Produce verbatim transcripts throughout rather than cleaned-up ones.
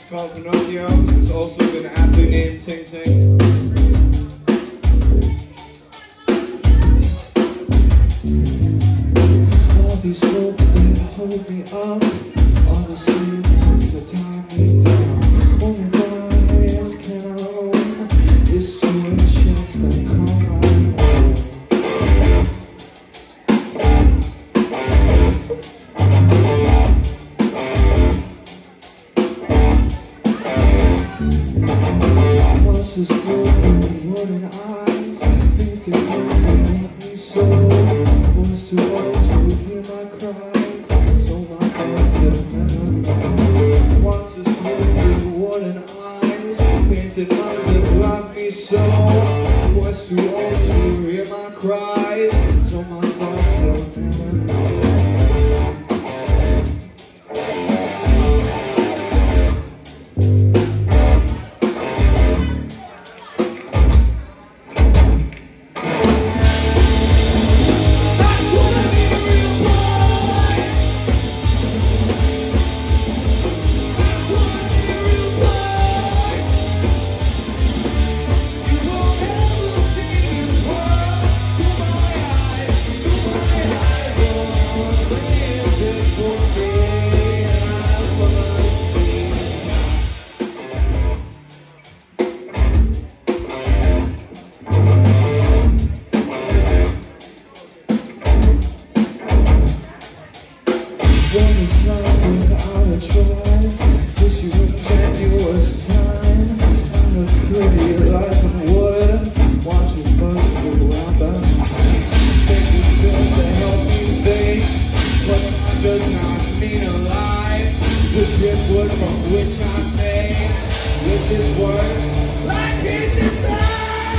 called Pinocchio. There's also been an athlete named Ting Ting. All these hopes that hold me up, all the same things that tie me down. Only my hands can own this situations that come my way. What's this good in wooden eyes, painted words that make me so. Voice too old to hear my cries, so my thoughts will never know. What's this good in wooden eyes, painted words that block me so. Voice too old to hear my cries, so my thoughts will never know. When it's not without a try, wish you would spend your time. I'm a pretty life of wood, watch it buzz around the take this pill to help you think, but time does not mean a lie. The driftwood from which I'm made, which is worth like it's inside.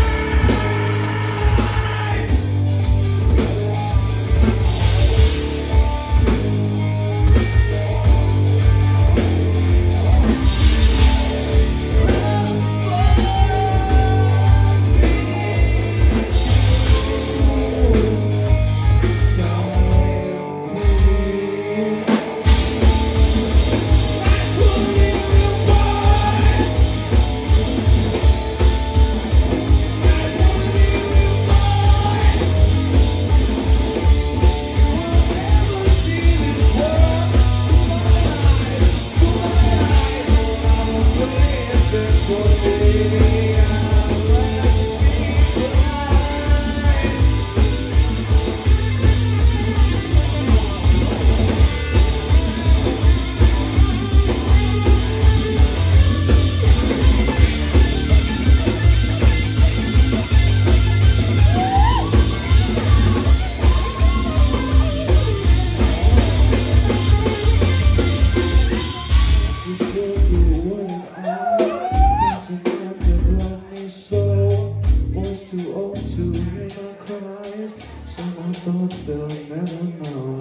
Too old to hear my cries, so my thoughts they'll never know.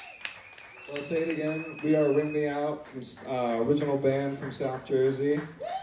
So I'll say it again. We are Wring out, from, uh, original band from South Jersey.